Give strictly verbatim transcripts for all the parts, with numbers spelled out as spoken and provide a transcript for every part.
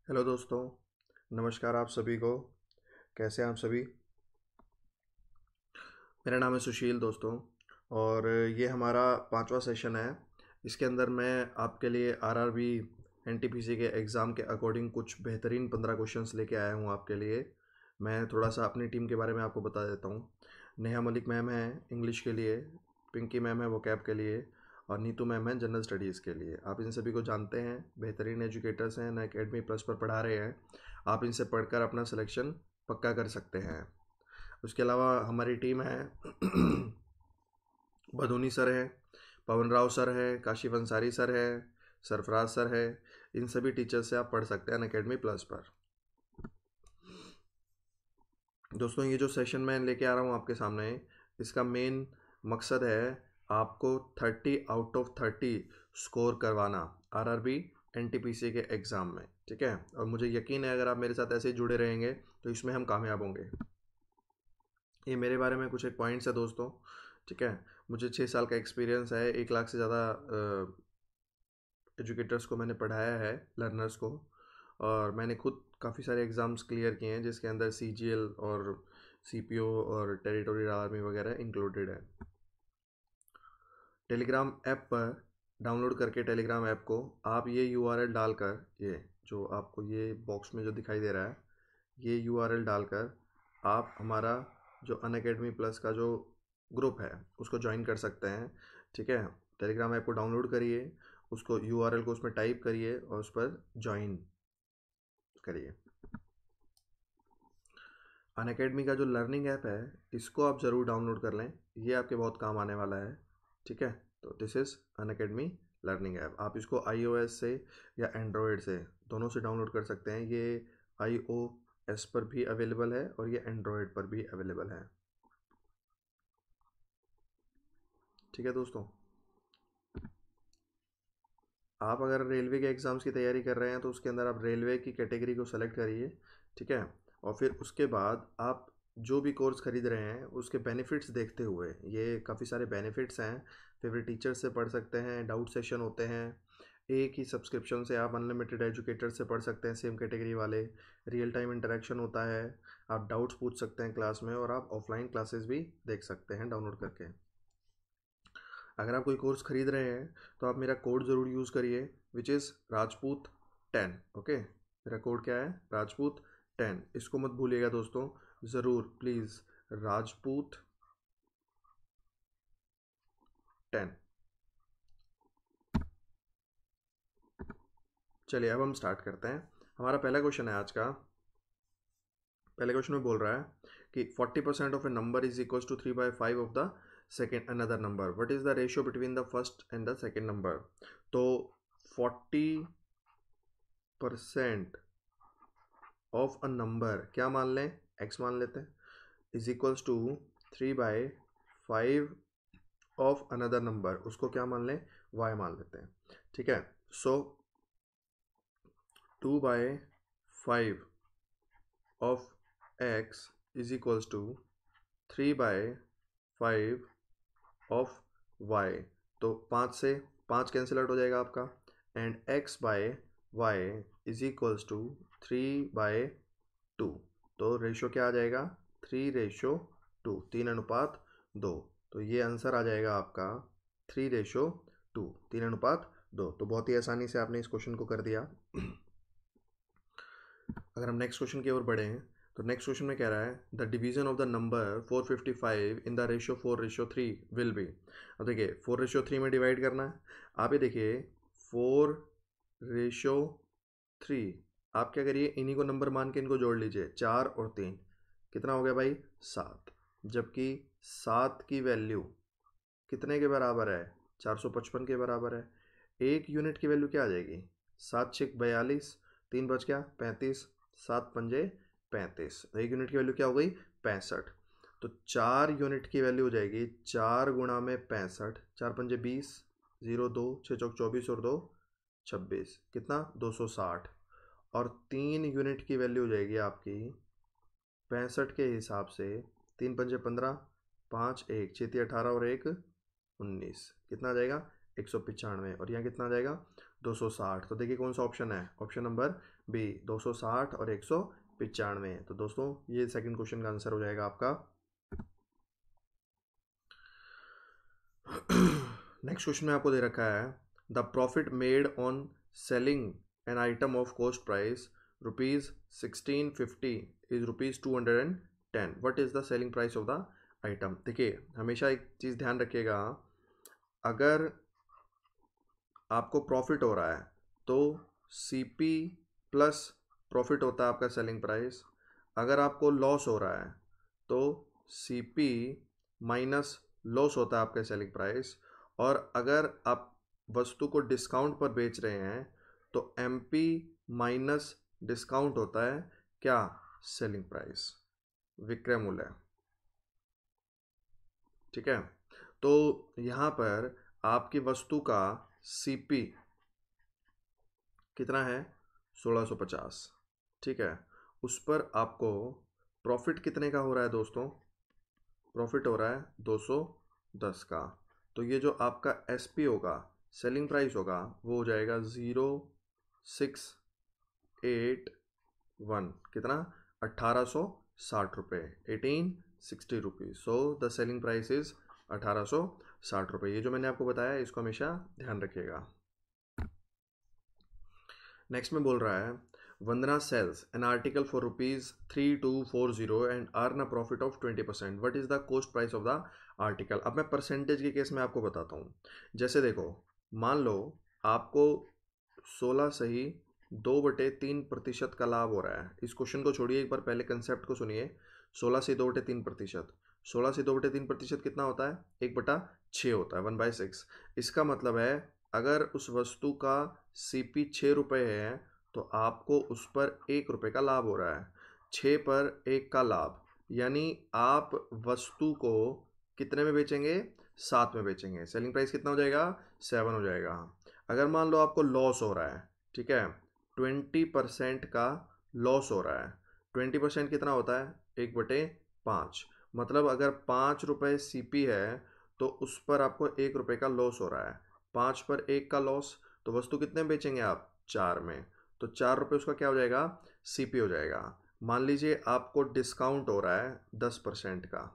Hello दोस्तों, नमस्कार आप सभी को। कैसे हैं आप सभी? मेरा नाम है सुशील दोस्तों, और ये हमारा पांचवा सेशन है। इसके अंदर मैं आपके लिए आरआरबी एनटीपीसी के एग्ज़ाम के अकॉर्डिंग कुछ बेहतरीन पंद्रह क्वेश्चंस लेके आया हूँ आपके लिए। मैं थोड़ा सा अपनी टीम के बारे में आपको बता देता हूँ। नेहा मलिक मैम है इंग्लिश के लिए, पिंकी मैम है वोकैब के लिए, और नीतू मैम है जनरल स्टडीज़ के लिए। आप इन सभी को जानते हैं, बेहतरीन एजुकेटर्स हैं, अनअकैडमी प्लस पर पढ़ा रहे हैं। आप इनसे पढ़कर अपना सिलेक्शन पक्का कर सकते हैं। उसके अलावा हमारी टीम है बदूनी सर है, पवन राव सर है, काशिफ अंसारी सर है, सरफराज सर है। इन सभी टीचर से आप पढ़ सकते हैं अनअकैडमी प्लस पर। दोस्तों, ये जो सेशन मैं लेके आ रहा हूँ आपके सामने, इसका मेन मकसद है आपको thirty out of thirty score करवाना आरआरबी एनटीपीसी के एग्ज़ाम में, ठीक है। और मुझे यकीन है अगर आप मेरे साथ ऐसे ही जुड़े रहेंगे तो इसमें हम कामयाब होंगे। ये मेरे बारे में कुछ एक पॉइंट्स है दोस्तों, ठीक है। मुझे छः साल का एक्सपीरियंस है, एक लाख से ज़्यादा एजुकेटर्स को मैंने पढ़ाया है, लर्नर्स को। और मैंने खुद काफ़ी सारे एग्ज़ाम्स क्लियर किए हैं, जिसके अंदर सीजीएल और सीपीओ और टेरिटोरियल आर्मी वगैरह इंक्लूडेड है। टेलीग्राम ऐप पर डाउनलोड करके टेलीग्राम ऐप को आप ये यूआरएल डालकर, ये जो आपको ये बॉक्स में जो दिखाई दे रहा है, ये यूआरएल डालकर आप हमारा जो अनअकैडमी प्लस का जो ग्रुप है उसको ज्वाइन कर सकते हैं, ठीक है। टेलीग्राम ऐप को डाउनलोड करिए, उसको यूआरएल को उसमें टाइप करिए और उस पर ज्वाइन करिए। अनअकैडमी का जो लर्निंग ऐप है इसको आप ज़रूर डाउनलोड कर लें, ये आपके बहुत काम आने वाला है, ठीक है। तो this is Unacademy learning app. आप इसको आईओएस से या एंड्रॉयड से, दोनों से डाउनलोड कर सकते हैं। ये आईओएस पर भी अवेलेबल है और ये एंड्रॉयड पर भी अवेलेबल है, ठीक है दोस्तों। आप अगर रेलवे के एग्ज़ाम्स की तैयारी कर रहे हैं तो उसके अंदर आप रेलवे की कैटेगरी को सेलेक्ट करिए, ठीक है। और फिर उसके बाद आप जो भी कोर्स खरीद रहे हैं उसके बेनिफिट्स देखते हुए, ये काफ़ी सारे बेनिफिट्स हैं। फेवरेट टीचर से पढ़ सकते हैं, डाउट सेशन होते हैं, एक ही सब्सक्रिप्शन से आप अनलिमिटेड एजुकेटर से पढ़ सकते हैं, सेम कैटेगरी वाले। रियल टाइम इंटरेक्शन होता है, आप डाउट्स पूछ सकते हैं क्लास में, और आप ऑफलाइन क्लासेस भी देख सकते हैं डाउनलोड करके। अगर आप कोई कोर्स खरीद रहे हैं तो आप मेरा कोड ज़रूर यूज़ करिए, which is Rajput ten. Okay, मेरा कोड क्या है? राजपूत टेन। इसको मत भूलिएगा दोस्तों, ज़रूर प्लीज़, राजपूत टेन। चलिए अब हम स्टार्ट करते हैं। हमारा पहला क्वेश्चन है आज का। पहले क्वेश्चन में बोल रहा है कि forty percent of a number is equal to three by five of the second another number, what is the ratio between the first and the second number. तो forty percent of a number क्या मान लें? X मान लेते हैं, is equals to three by five of another number, उसको क्या मान लें? वाई मान लेते हैं, ठीक है। So two by five of x is equals to three by five of y. तो पाँच से पाँच कैंसिल आउट हो जाएगा आपका, and x by y is equals to three by two. तो रेशो क्या आ जाएगा? थ्री रेशो टू, तीन अनुपात दो। तो ये आंसर आ जाएगा आपका थ्री रेशो टू, तीन अनुपात दो। तो बहुत ही आसानी से आपने इस क्वेश्चन को कर दिया। अगर हम नेक्स्ट क्वेश्चन की ओर बढ़े हैं तो नेक्स्ट क्वेश्चन में कह रहा है the division of the number four fifty five in the ratio four ratio three will be. अब देखिए फोर रेशियो थ्री में डिवाइड करना है। आप ये देखिए फोर रेशियो थ्री, आप क्या करिए, इन्हीं को नंबर मान के इनको जोड़ लीजिए, चार और तीन, कितना हो गया भाई? सात। जबकि सात की वैल्यू कितने के बराबर है? चार सौ पचपन के बराबर है। एक यूनिट की वैल्यू क्या आ जाएगी? सात छिक बयालीस, तीन बच गया पैंतीस, सात पंजे पैंतीस, तो एक यूनिट की वैल्यू क्या हो गई? पैंसठ। तो चार यूनिट की वैल्यू हो जाएगी चार गुणा में पैंसठ, चार पंजे बीस, जीरो दो, छः चौक चौबीस और दो छब्बीस, कितना? दो सौ साठ। और तीन यूनिट की वैल्यू हो जाएगी आपकी पैंसठ के हिसाब से, तीन पंजे पंद्रह, पाँच एक छेती अठारह और एक उन्नीस, कितना आ जाएगा? एक सौ पचानवे। और यहाँ कितना आ जाएगा? दो सौ साठ। तो देखिए कौन सा ऑप्शन है? ऑप्शन नंबर बी दो सौ साठ और एक सौ पचानवे। तो दोस्तों ये सेकंड क्वेश्चन का आंसर हो जाएगा आपका। नेक्स्ट क्वेश्चन में आपको दे रखा है the profit made on selling an item of cost price rupees sixteen fifty is rupees two hundred and ten. What is the selling price of the item. देखिए हमेशा एक चीज़ ध्यान रखिएगा, अगर आपको प्रॉफिट हो रहा है तो सीपी प्लस प्रॉफिट होता है आपका सेलिंग प्राइस। अगर आपको लॉस हो रहा है तो सीपी माइनस लॉस होता है आपका सेलिंग प्राइस। और अगर आप वस्तु को डिस्काउंट पर बेच रहे हैं तो एमपी माइनस डिस्काउंट होता है क्या, सेलिंग प्राइस, विक्रय मूल्य। ठीक है, तो यहाँ पर आपकी वस्तु का सीपी कितना है, सोलह सौ पचास। ठीक है, उस पर आपको प्रॉफिट कितने का हो रहा है दोस्तों, प्रॉफिट हो रहा है दो सौ दस का। तो ये जो आपका एसपी होगा, सेलिंग प्राइस होगा, वो हो जाएगा ज़ीरो सिक्स एट वन, कितना, अट्ठारह सौ साठ रुपये, eighteen sixty rupees. So the selling price is अठारह सौ साठ रुपये। ये जो मैंने आपको बताया इसको हमेशा ध्यान रखिएगा। नेक्स्ट में बोल रहा है Vandana sells an article for rupees three two four zero and earn a profit of twenty percent. What is the cost price of the article. अब मैं परसेंटेज के केस में आपको बताता हूँ। जैसे देखो, मान लो आपको सोलह से ही दो बटे तीन प्रतिशत का लाभ हो रहा है। इस क्वेश्चन को छोड़िए, एक बार पहले कंसेप्ट को सुनिए। सोलह से दो बटे तीन प्रतिशत, सोलह से दो बटे तीन प्रतिशत कितना होता है, एक बटा छः होता है, वन बाई सिक्स। इसका मतलब है अगर उस वस्तु का सीपी छः रुपये है तो आपको उस पर एक रुपये का लाभ हो रहा है। छः पर एक का लाभ, यानी आप वस्तु को कितने में बेचेंगे, सात में बेचेंगे। सेलिंग प्राइस कितना हो जाएगा, सेवन हो जाएगा। अगर मान लो आपको लॉस हो रहा है, ठीक है, ट्वेंटी परसेंट का लॉस हो रहा है। ट्वेंटी परसेंट कितना होता है, एक बटे पाँच। मतलब अगर पाँच रुपये सीपी है तो उस पर आपको एक रुपये का लॉस हो रहा है। पाँच पर एक का लॉस, तो वस्तु कितने में बेचेंगे आप, चार में। तो चार रुपये उसका क्या हो जाएगा, सीपी हो जाएगा। मान लीजिए आपको डिस्काउंट हो रहा है दस परसेंट का।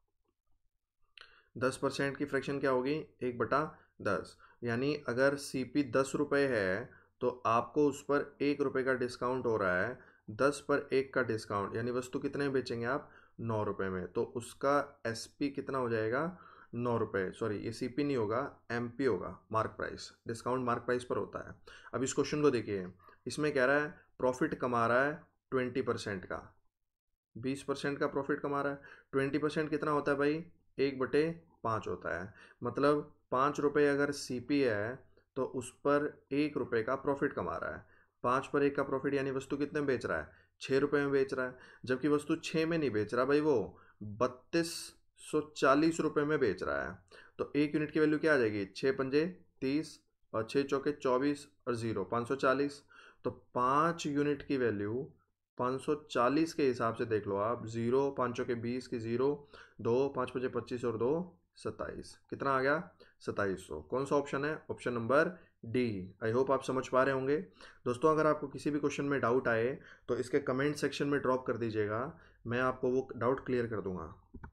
दस परसेंट की फ्रैक्शन क्या होगी, एक बटा दस। यानी अगर सीपी दस रुपये है तो आपको उस पर एक रुपये का डिस्काउंट हो रहा है। दस पर एक का डिस्काउंट, यानी वस्तु कितने में बेचेंगे आप, नौ रुपये में। तो उसका एसपी कितना हो जाएगा, नौ रुपये। सॉरी, ये सीपी नहीं होगा, एमपी होगा, mark price. Discount mark price पर होता है। अब इस क्वेश्चन को देखिए, इसमें कह रहा है प्रॉफिट कमा रहा है ट्वेंटी परसेंट का, बीस परसेंट का प्रॉफिट कमा रहा है। ट्वेंटी परसेंट कितना होता है भाई, एक बटे पाँच होता है। मतलब पाँच रुपये अगर सीपी है तो उस पर एक रुपये का प्रॉफिट कमा रहा है। पाँच पर एक का प्रॉफिट, यानी वस्तु कितने में बेच रहा है, छः रुपये में बेच रहा है। जबकि वस्तु छः में नहीं बेच रहा भाई, वो बत्तीस सौ चालीस रुपये में बेच रहा है। तो एक यूनिट की वैल्यू क्या आ जाएगी, छः पंजे तीस और छः चौके चौबीस और ज़ीरो पाँच सौ चालीस। तो पाँच यूनिट की वैल्यू पाँच सौ चालीस के हिसाब से देख लो आप। ज़ीरो पाँचों के बीस की ज़ीरो, दो पाँच पचे पच्चीस और दो सत्ताईस, कितना आ गया, सत्ताईस सौ। कौन सा ऑप्शन है, option number D. I hope आप समझ पा रहे होंगे दोस्तों। अगर आपको किसी भी क्वेश्चन में डाउट आए तो इसके कमेंट सेक्शन में ड्रॉप कर दीजिएगा, मैं आपको वो डाउट क्लियर कर दूंगा।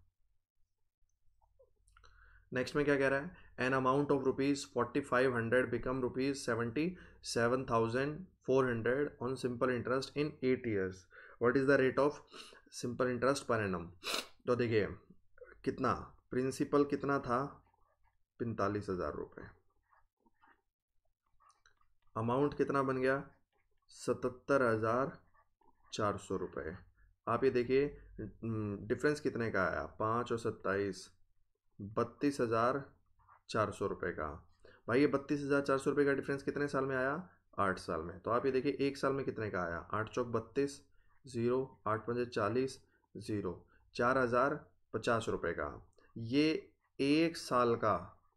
नेक्स्ट में क्या कह रहा है, an amount of rupees forty five hundred become rupees seventy seven thousand four hundred on simple interest in eight years. What is the rate of simple interest per annum. तो देखिए कितना, प्रिंसिपल कितना था, पैंतालीस हज़ार रुपये। अमाउंट कितना बन गया, सतहत्तर हज़ार चार सौ रुपये। आप ये देखिए डिफरेंस कितने का आया, पाँच और सत्ताईस, बत्तीस हज़ार चार सौ रुपये का। भाई ये बत्तीस हज़ार चार सौ रुपये का डिफरेंस कितने साल में आया, आठ साल में। तो आप ये देखिए एक साल में कितने का आया, आठ चौक बत्तीस, ज़ीरो आठ पंजे चालीस, ज़ीरो चार हज़ार पचास रुपये का। ये एक साल का,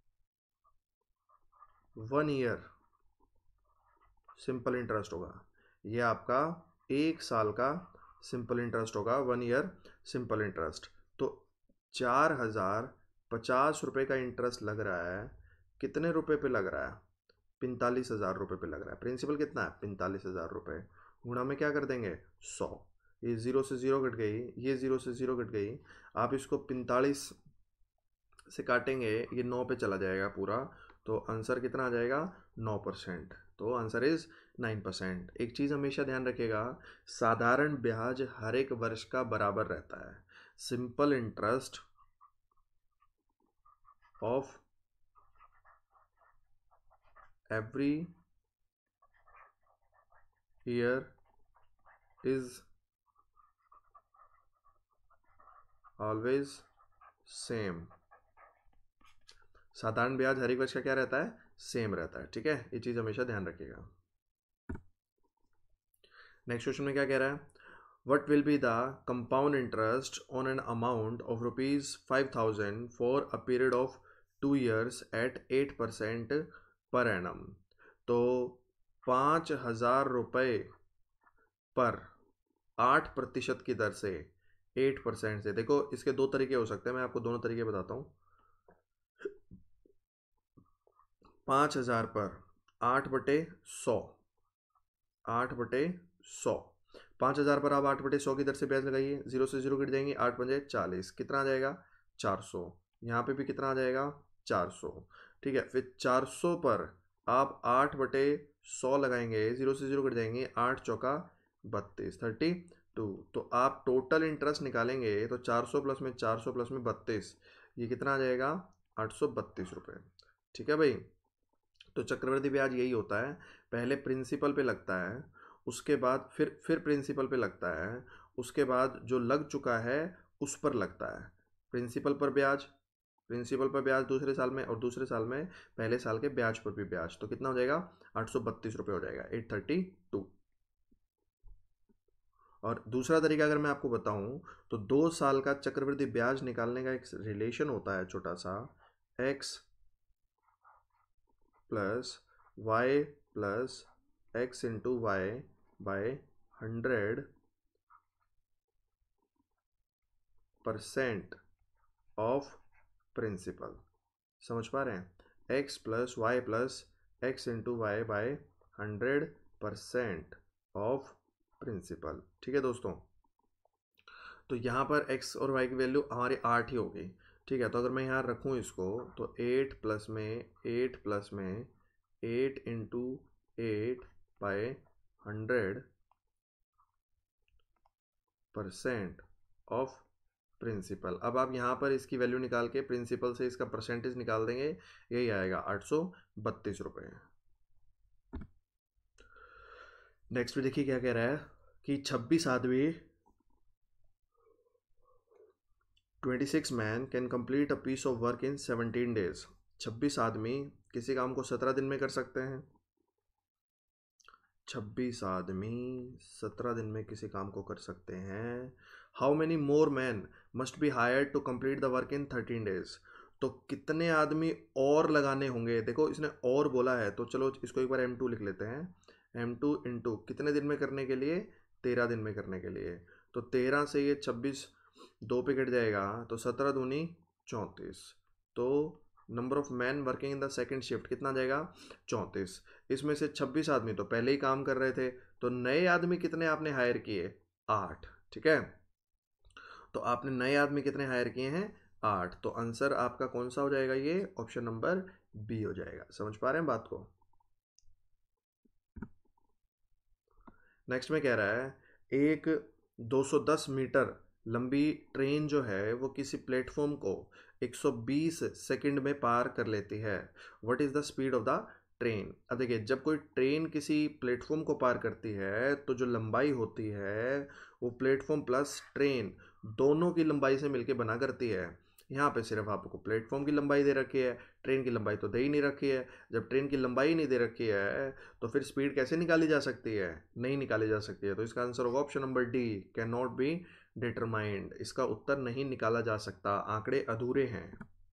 वन ईयर सिंपल इंटरेस्ट होगा। ये आपका एक साल का सिंपल इंटरेस्ट होगा, वन ईयर सिंपल इंटरेस्ट। तो चार हज़ार पचास रुपये का इंटरेस्ट लग रहा है, कितने रुपए पे लग रहा है, पैंतालीस हज़ार रुपये पे लग रहा है। प्रिंसिपल कितना है, पैंतालीस हज़ार रुपये। गुणा में क्या कर देंगे सौ, ये ज़ीरो से ज़ीरो कट गई, ये ज़ीरो से ज़ीरो कट गई, आप इसको पैंतालीस से काटेंगे ये नौ पे चला जाएगा पूरा, तो आंसर कितना आ जाएगा नौ परसेंट, तो आंसर इज नाइन परसेंट। एक चीज़ हमेशा ध्यान रखिएगा, साधारण ब्याज हर एक वर्ष का बराबर रहता है। Simple interest of every year is always same. साधारण ब्याज हर एक वर्ष का क्या रहता है सेम रहता है, ठीक है, ये चीज़ हमेशा ध्यान रखिएगा। नेक्स्ट क्वेश्चन में क्या कह रहा है, what will be the compound interest on an amount of rupees five thousand for a period of two years at eight percent per annum. तो पाँच हजार रुपये पर आठ प्रतिशत की दर से एट परसेंट से, देखो इसके दो तरीके हो सकते हैं, मैं आपको दोनों तरीके बताता हूँ। पाँच हजार पर आठ बटे सौ, आठ बटे सौ, पाँच हजार पर आप आठ बटे सौ की दर से ब्याज लगाइए, जीरो से जीरो कट जाएंगे, आठ पंजे चालीस, कितना आ जाएगा चार सौ, यहाँ पे भी कितना आ जाएगा चार सौ, ठीक है। फिर चार सौ पर आप आठ बटे सौ लगाएंगे, जीरो से जीरो कट जाएंगे, आठ चौका बत्तीस, थर्टी टू, तो आप टोटल इंटरेस्ट निकालेंगे तो चार सौ प्लस में चार सौ प्लस में बत्तीस, ये कितना आ जाएगा आठ सौ बत्तीस रुपये, ठीक है भाई। तो चक्रवृद्धि ब्याज यही होता है, पहले प्रिंसिपल पे लगता है, उसके बाद फिर फिर प्रिंसिपल पे लगता है, उसके बाद जो लग चुका है उस पर लगता है। प्रिंसिपल पर ब्याज, प्रिंसिपल पर ब्याज दूसरे साल में, और दूसरे साल में पहले साल के ब्याज पर भी ब्याज, तो कितना हो जाएगा आठ सौ बत्तीस रुपये हो जाएगा, एट थर्टी टू। और दूसरा तरीका अगर मैं आपको बताऊं तो दो साल का चक्रवृद्धि ब्याज निकालने का एक रिलेशन होता है छोटा सा, x plus y plus x into y by hundred percent of principal. समझ पा रहे हैं, x plus y plus x into y by hundred percent of principal, ठीक है दोस्तों। तो यहाँ पर x और y की वैल्यू हमारी आठ ही होगी, ठीक है। तो अगर मैं यहाँ रखूँ इसको तो एट प्लस में एट प्लस में eight into eight by hundred percent of principal. अब आप यहाँ पर इसकी वैल्यू निकाल के प्रिंसिपल से इसका परसेंटेज निकाल देंगे, यही आएगा आठ सौ बत्तीस रुपये। नेक्स्ट भी देखिए क्या कह रहा है कि छब्बीस आदमी छब्बीस man can complete a piece of work in seventeen days. छब्बीस आदमी किसी काम को सत्रह दिन में कर सकते हैं, छब्बीस आदमी सत्रह दिन में किसी काम को कर सकते हैं। How many more man must be hired to complete the work in thirteen days. तो कितने आदमी और लगाने होंगे, देखो इसने और बोला है, तो चलो इसको एक बार एम टू लिख लेते हैं, एम टू इंटू कितने दिन में करने के लिए तेरह दिन में करने के लिए, तो तेरह से ये छब्बीस दो पे कट जाएगा, तो सत्रह दूनी चौंतीस, तो number of man working in the second shift कितना जाएगा चौंतीस। इसमें से छब्बीस आदमी तो पहले ही काम कर रहे थे, तो नए आदमी कितने आपने हायर किए आठ, ठीक है। तो आपने नए आदमी कितने हायर किए हैं आठ, तो आंसर आपका कौन सा हो जाएगा, ये ऑप्शन नंबर बी हो जाएगा। समझ पा रहे हैं बात को। नेक्स्ट में कह रहा है एक दो सौ दस मीटर लंबी ट्रेन जो है वो किसी प्लेटफॉर्म को एक सौ बीस सेकंड में पार कर लेती है, what is the speed of the train. अब देखिए जब कोई ट्रेन किसी प्लेटफॉर्म को पार करती है तो जो लंबाई होती है वो प्लेटफॉर्म प्लस ट्रेन दोनों की लंबाई से मिलके बना करती है। यहाँ पे सिर्फ आपको प्लेटफॉर्म की लंबाई दे रखी है, ट्रेन की लंबाई तो दे ही नहीं रखी है। जब ट्रेन की लंबाई नहीं दे रखी है तो फिर स्पीड कैसे निकाली जा सकती है, नहीं निकाली जा सकती है। तो इसका आंसर होगा option number D, can not be determined. इसका उत्तर नहीं निकाला जा सकता, आंकड़े अधूरे हैं।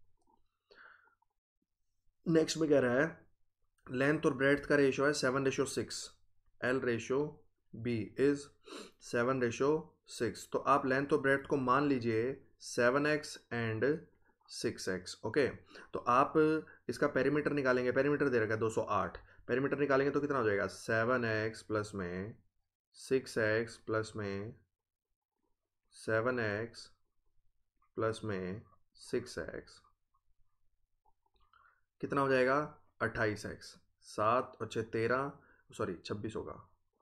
नेक्स्ट में कह रहा है लेंथ और ब्रेड्थ का रेशियो है seven ratio six, L ratio B is seven ratio six. तो आप लेंथ और ब्रेड्थ को मान लीजिए seven x and six x, okay. तो आप इसका पेरीमीटर निकालेंगे, पेरीमीटर दे रखा है दो सौ आठ, पेरीमीटर निकालेंगे तो कितना हो जाएगा सेवन एक्स प्लस में सिक्स एक्स प्लस में सेवन एक्स प्लस में सिक्स एक्स कितना हो जाएगा? अट्ठाईस एक्स। सात और छः तेरह, सॉरी छब्बीस होगा।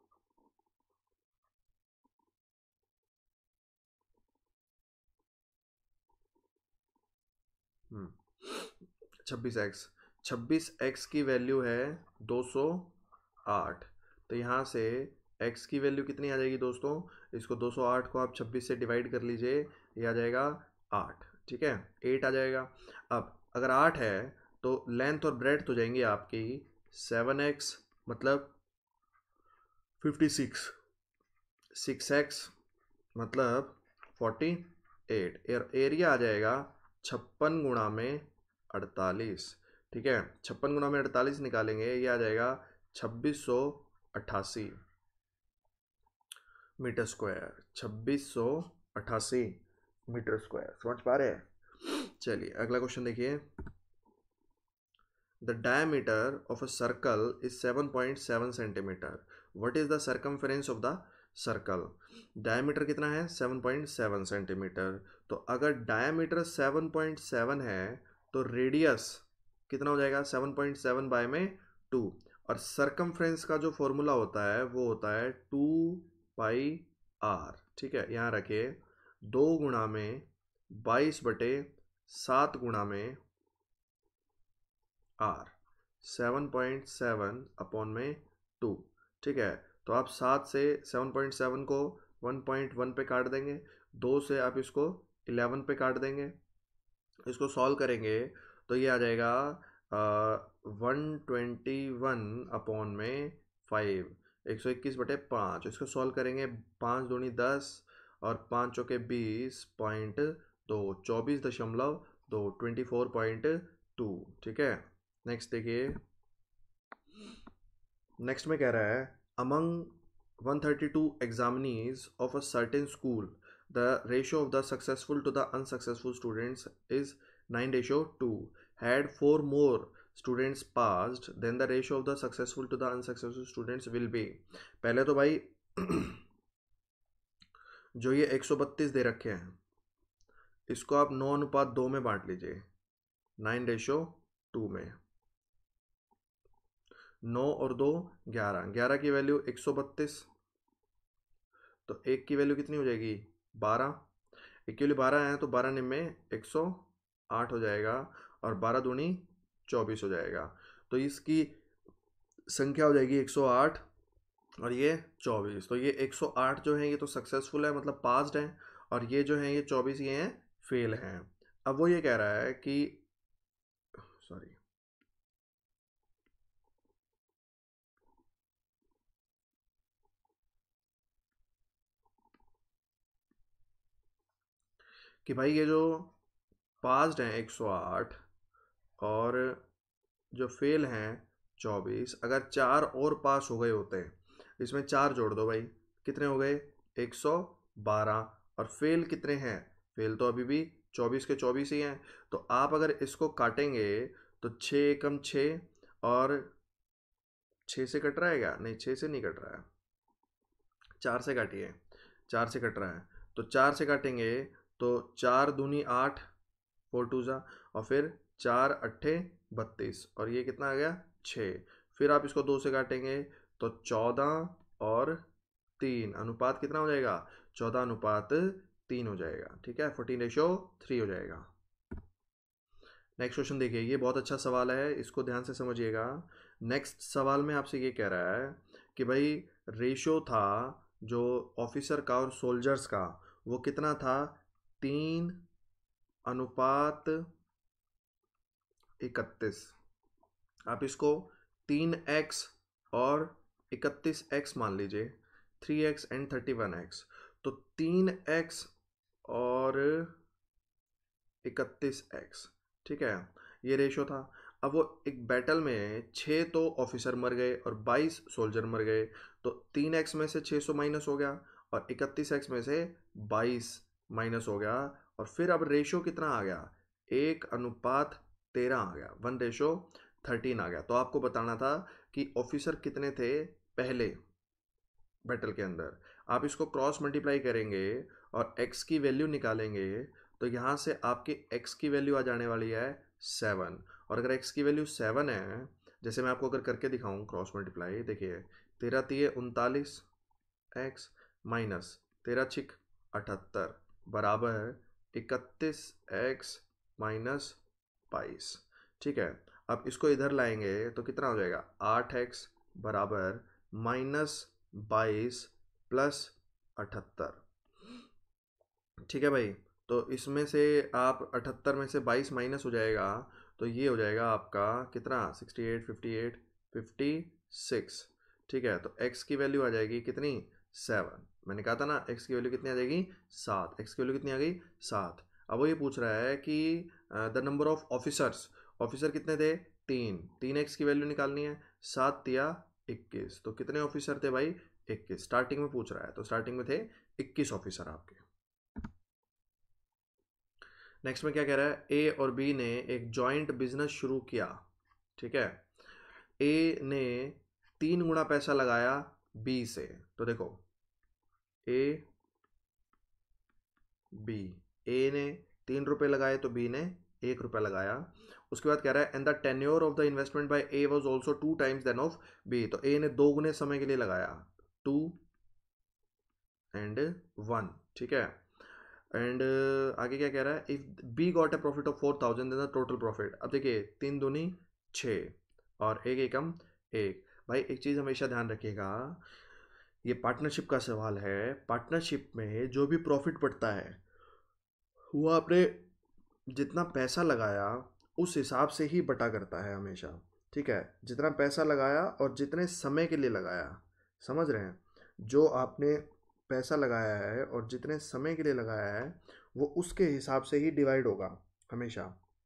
छब्बीस एक्स, छब्बीस एक्स की वैल्यू है दो सौ आठ। तो यहाँ से x की वैल्यू कितनी आ जाएगी दोस्तों? इसको दो सौ आठ को आप छब्बीस से डिवाइड कर लीजिए, ये आ जाएगा आठ। ठीक है, आठ आ जाएगा। अब अगर आठ है तो लेंथ और ब्रेड्थ हो जाएंगी आपकी सेवन एक्स मतलब फिफ्टी सिक्स, सिक्स एक्स मतलब फोर्टी एट, एरिया आ जाएगा छप्पन गुणा में अड़तालीस। ठीक है, छप्पन गुणा में अड़तालीस निकालेंगे, ये आ जाएगा छब्बीस सौ अट्ठासी मीटर स्क्वायर। छब्बीस सौ अट्ठासी मीटर स्क्वायर, समझ पा रहे हैं? चलिए अगला क्वेश्चन देखिए। The diameter of a circle is seven point seven centimetre. What is the circumference of the circle? Diameter कितना है? Seven point seven centimetre. तो अगर डायमीटर सेवन पॉइंट सेवन है तो रेडियस कितना हो जाएगा? सेवन पॉइंट सेवन बाय में टू। और सर्कमफ्रेंस का जो फॉर्मूला होता है वो होता है टू पाई आर। ठीक है, यहाँ रखिए दो गुणा में बाईस बटे सात गुणा में R, seven point seven upon में टू। ठीक है, तो आप सात से सेवन पॉइंट सेवन को वन पॉइंट वन पे काट देंगे, दो से आप इसको इलेवन पे काट देंगे। इसको सॉल्व करेंगे तो ये आ जाएगा वन ट्वेंटी वन अपॉन में फाइव, एक सौ इक्कीस बटे पाँच। इसको सॉल्व करेंगे, पाँच दूनी दस और पाँच चौके बीस पॉइंट दो, चौबीस दशमलव दो, ट्वेंटी फोर पॉइंट टू। ठीक है, नेक्स्ट देखिए। नेक्स्ट में कह रहा है among one thirty two examinees of a certain school the ratio of the successful to the unsuccessful students is nine ratio two. Had four more students passed, then the ratio of the successful to the unsuccessful students will be। पहले तो भाई जो ये एक सौ बत्तीस दे रखे हैं इसको आप नौ अनुपात दो में बांट लीजिए, नाइन रेशो टू में। नौ और दो ग्यारह, ग्यारह की वैल्यू एक सौ बत्तीस, तो एक की वैल्यू कितनी हो जाएगी? बारह। एक की वैल्यू बारह है तो बारह निम्न में एक सौ आठ हो जाएगा और बारह दूनी चौबीस हो जाएगा। तो इसकी संख्या हो जाएगी एक सौ आठ और ये चौबीस। तो ये एक सौ आठ जो है ये तो सक्सेसफुल है मतलब पास्ड है, और ये जो है ये चौबीस ये हैं फेल हैं। अब वो ये कह रहा है कि सॉरी कि भाई ये जो पास्ड हैं एक सौ आठ और जो फेल हैं चौबीस, अगर चार और पास हो गए होते हैं, इसमें चार जोड़ दो भाई, कितने हो गए? एक सौ बारह। और फेल कितने हैं? फेल तो अभी भी चौबीस के चौबीस ही हैं। तो आप अगर इसको काटेंगे तो छः एकम छः और छः से कट रहा है क्या? नहीं, छः से नहीं कट रहा है, चार से काटिए, चार से कट रहा है। तो चार से काटेंगे तो चार दूनी आठ, फोर टू ज़ा, और फिर चार अट्ठे बत्तीस, और ये कितना आ गया? छः। फिर आप इसको दो से काटेंगे तो चौदह और तीन, अनुपात कितना हो जाएगा? चौदह अनुपात तीन हो जाएगा। ठीक है, फोर्टीन रेशो थ्री हो जाएगा। नेक्स्ट क्वेश्चन देखिए, ये बहुत अच्छा सवाल है, इसको ध्यान से समझिएगा। नेक्स्ट सवाल में आपसे ये कह रहा है कि भाई रेशो था जो ऑफिसर का और सोल्जर्स का, वो कितना था? तीन अनुपात इकतीस। आप इसको तीन एक्स और इकतीस एक्स मान लीजिए, three x and thirty one x. तो तीन एक्स और इकतीस एक्स, ठीक है, ये रेशो था। अब वो एक बैटल में छः तो ऑफिसर मर गए और बाईस सोल्जर मर गए, तो तीन एक्स में से छः सौ माइनस हो गया और इकतीस एक्स में से बाईस माइनस हो गया, और फिर अब रेशो कितना आ गया? एक अनुपात तेरह आ गया, वन रेशो थर्टीन आ गया। तो आपको बताना था कि ऑफिसर कितने थे पहले, बैटल के अंदर। आप इसको क्रॉस मल्टीप्लाई करेंगे और x की वैल्यू निकालेंगे, तो यहाँ से आपकी x की वैल्यू आ जाने वाली है सेवन। और अगर x की वैल्यू सेवन है, जैसे मैं आपको अगर करके दिखाऊं क्रॉस मल्टीप्लाई, देखिए तेरह तीय उनतालीस एक्स माइनस तेरह छिक अठहत्तर बराबर इकतीस एक्स माइनस बाईस। ठीक है, अब इसको इधर लाएंगे तो कितना हो जाएगा, आठ एक्स बराबर माइनस बाईस प्लस अठहत्तर। ठीक है भाई, तो इसमें से आप अठहत्तर में से बाईस माइनस हो जाएगा, तो ये हो जाएगा आपका कितना, sixty eight fifty eight fifty six. ठीक है, तो x की वैल्यू आ जाएगी कितनी, सेवन। मैंने कहा था ना x की वैल्यू कितनी आ जाएगी, सात। x की वैल्यू कितनी आ गई, सात। अब वो ये पूछ रहा है कि the number of officers, officer कितने थे, तीन। तीन एक्स की वैल्यू निकालनी है, सात तिया इक्कीस। तो कितने ऑफिसर थे भाई, इक्कीस। स्टार्टिंग में पूछ रहा है, तो स्टार्टिंग में थे इक्कीस ऑफिसर आपके। नेक्स्ट में क्या कह रहा है, ए और बी ने एक जॉइंट बिजनेस शुरू किया। ठीक है, ए ने तीन गुना पैसा लगाया बी से। तो देखो ए बी, ए ने तीन रुपए लगाए तो बी ने एक रुपया लगाया। उसके बाद कह रहा है and the tenure of the investment by A was also two times then of B. तो ए ने दो गुने समय के लिए लगाया, टू एंड वन। ठीक है, एंड uh, आगे क्या कह रहा है, if B got a profit of four thousand then the total profit. अब देखिए तीन दूनी छः और एक एकम एक। भाई एक चीज़ हमेशा ध्यान रखिएगा, ये पार्टनरशिप का सवाल है। पार्टनरशिप में जो भी प्रॉफिट बढ़ता है वो आपने जितना पैसा लगाया उस हिसाब से ही बटा करता है हमेशा। ठीक है, जितना पैसा लगाया और जितने समय के लिए लगाया, समझ रहे हैं, जो आपने पैसा लगाया है और जितने समय के लिए लगाया है वो उसके हिसाब से ही डिवाइड होगा हमेशा।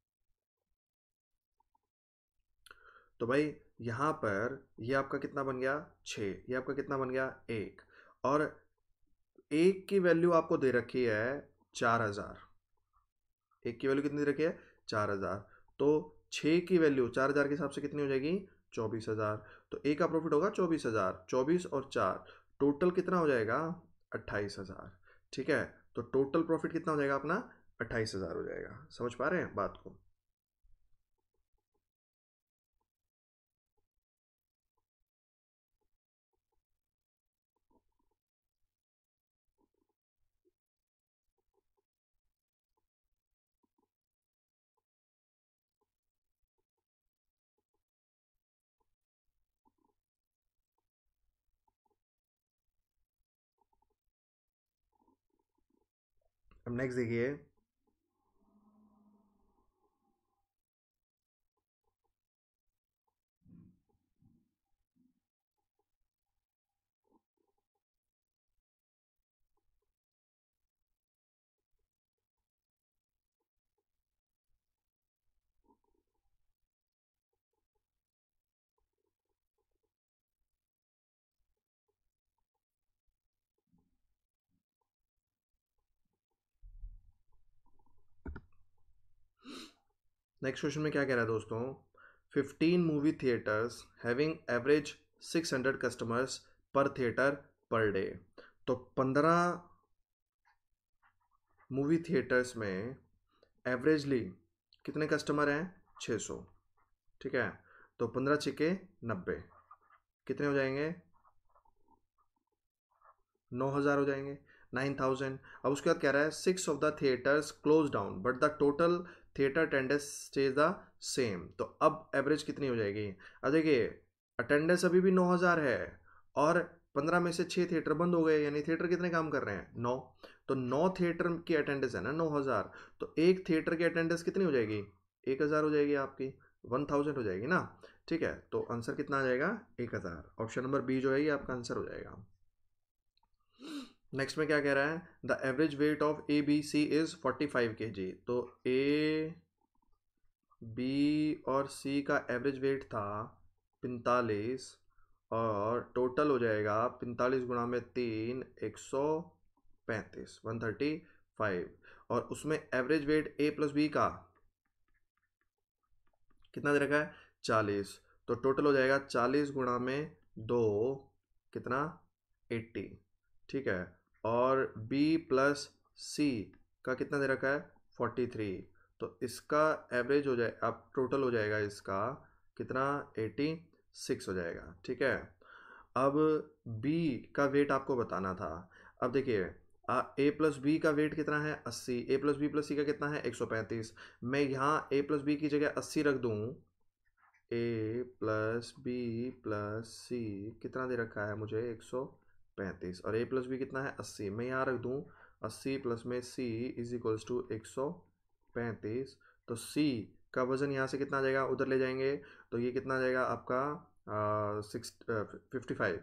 तो भाई यहाँ पर ये आपका कितना बन गया, छः। ये आपका कितना बन गया, एक। और एक की वैल्यू आपको दे रखी है चार हजार। एक की वैल्यू कितनी दे रखी है, चार हजार। तो छः की वैल्यू चार हजार के हिसाब से कितनी हो जाएगी, चौबीस हजार। तो ए का प्रॉफिट होगा चौबीस हजार, चौबीस और चार टोटल कितना हो जाएगा, अट्ठाईस हजार। ठीक है, तो टोटल प्रॉफिट कितना हो जाएगा अपना, अट्ठाईस हजार हो जाएगा। समझ पा रहे हैं बात को। अब नेक्स्ट देखिए, नेक्स्ट क्वेश्चन में क्या कह रहा है दोस्तों, fifteen movie theatres having average six hundred customers per theatre per day. तो पंद्रह मूवी थिएटर्स में एवरेजली कितने कस्टमर हैं, छः सौ। ठीक है, तो पंद्रह छिके नब्बे, कितने हो जाएंगे, नौ हज़ार हो जाएंगे, नाइन थाउजेंड। अब उसके बाद कह रहा है six of the theatres close down but the total theatre attendance stays the same. तो अब एवरेज कितनी हो जाएगी। अब देखिए अटेंडेंस अभी भी नौ हज़ार है और पंद्रह में से छः थिएटर बंद हो गए, यानी थिएटर कितने काम कर रहे हैं, नौ। तो नौ थिएटर की अटेंडेंस है ना नौ हज़ार, तो एक थिएटर की अटेंडेंस कितनी हो जाएगी, एक हज़ार हो जाएगी आपकी, वन थाउजेंड हो जाएगी ना। ठीक है, तो आंसर कितना आ जाएगा, एक हज़ार। ऑप्शन नंबर बी जो है ये आपका आंसर हो जाएगा। नेक्स्ट में क्या कह रहा है, the average weight of A B C is forty five k g. तो ए बी और सी का एवरेज वेट था पैंतालीस और टोटल हो जाएगा पैंतालीस गुणा में तीन, एक सौ पैंतीस, वन थर्टी फाइव। और उसमें average weight A plus B का कितना दे रखा है, चालीस। तो टोटल हो जाएगा चालीस गुणा में दो, कितना, एट्टी, ठीक है, और बी प्लस सी का कितना दे रखा है फोर्टी थ्री, तो इसका एवरेज हो जाए, अब टोटल हो जाएगा इसका कितना एटी सिक्स हो जाएगा, ठीक है। अब बी का वेट आपको बताना था। अब देखिए ए प्लस बी का वेट कितना है अस्सी, A plus B plus C का कितना है एक सौ पैंतीस। मैं यहाँ ए प्लस बी की जगह अस्सी रख दूँ, A plus B plus C कितना दे रखा है मुझे एक सौ पैंतीस, और ए प्लस बी कितना है अस्सी, मैं यहाँ रख दूँ अस्सी प्लस में सी इज इक्वल्स टू एक सौ पैंतीस। तो सी का वज़न यहाँ से कितना आ जाएगा, उधर ले जाएंगे तो ये कितना आ जाएगा आपका सिक्स फिफ्टी फाइव।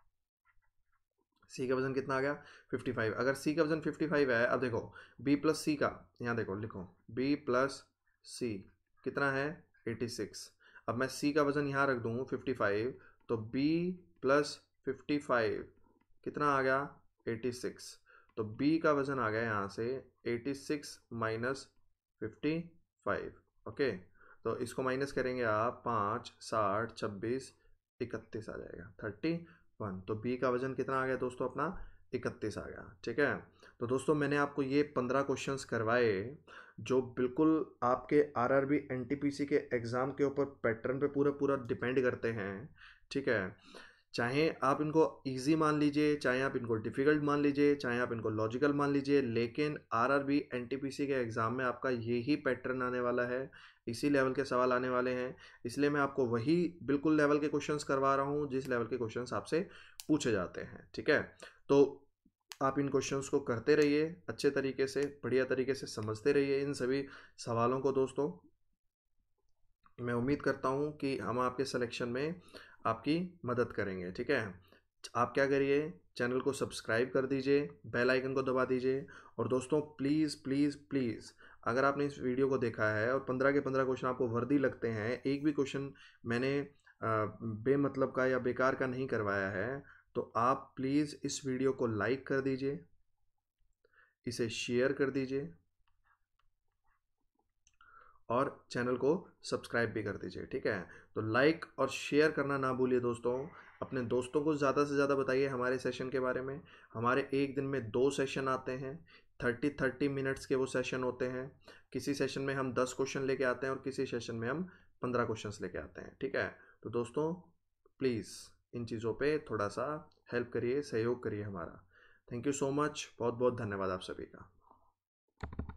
सी का वज़न कितना आ गया फिफ्टी फाइव। अगर सी का वज़न फिफ्टी फाइव है, अब देखो बी प्लस सी का, यहाँ देखो लिखो बी प्लस सी कितना है एटी सिक्स। अब मैं सी का वज़न यहाँ रख दूँ फिफ्टी फाइव, तो बी प्लस फिफ्टी फाइव कितना आ गया एटी सिक्स। तो बी का वज़न आ गया यहाँ से eighty six minus fifty five, okay. तो इसको माइनस करेंगे आप, पाँच साठ छब्बीस इकतीस आ जाएगा थर्टी वन। तो बी का वज़न कितना आ गया दोस्तों अपना इकतीस आ गया, ठीक है। तो दोस्तों मैंने आपको ये पंद्रह क्वेश्चंस करवाए जो बिल्कुल आपके आरआरबी एनटीपीसी के एग्ज़ाम के ऊपर पैटर्न पे पूरा पूरा डिपेंड करते हैं, ठीक है। चाहे आप इनको इजी मान लीजिए, चाहे आप इनको डिफ़िकल्ट मान लीजिए, चाहे आप इनको लॉजिकल मान लीजिए, लेकिन आरआरबी एनटीपीसी के एग्ज़ाम में आपका यही पैटर्न आने वाला है, इसी लेवल के सवाल आने वाले हैं। इसलिए मैं आपको वही बिल्कुल लेवल के क्वेश्चंस करवा रहा हूँ जिस लेवल के क्वेश्चंस आपसे पूछे जाते हैं, ठीक है। तो आप इन क्वेश्चंस को करते रहिए अच्छे तरीके से, बढ़िया तरीके से समझते रहिए इन सभी सवालों को दोस्तों। मैं उम्मीद करता हूँ कि हम आपके सिलेक्शन में आपकी मदद करेंगे, ठीक है। आप क्या करिए, चैनल को सब्सक्राइब कर दीजिए, बेल आइकन को दबा दीजिए, और दोस्तों प्लीज़ प्लीज़ प्लीज़ अगर आपने इस वीडियो को देखा है और पंद्रह के पंद्रह क्वेश्चन आपको वर्दी लगते हैं, एक भी क्वेश्चन मैंने बेमतलब का या बेकार का नहीं करवाया है, तो आप प्लीज़ इस वीडियो को लाइक कर दीजिए, इसे शेयर कर दीजिए और चैनल को सब्सक्राइब भी कर दीजिए, ठीक है। तो लाइक और शेयर करना ना भूलिए दोस्तों। अपने दोस्तों को ज़्यादा से ज़्यादा बताइए हमारे सेशन के बारे में। हमारे एक दिन में दो सेशन आते हैं, थर्टी थर्टी मिनट्स के वो सेशन होते हैं। किसी सेशन में हम दस क्वेश्चन लेके आते हैं और किसी सेशन में हम पंद्रह क्वेश्चन लेके आते हैं, ठीक है। तो दोस्तों प्लीज़ इन चीज़ों पर थोड़ा सा हेल्प करिए, सहयोग करिए हमारा। थैंक यू सो मच, बहुत बहुत धन्यवाद आप सभी का।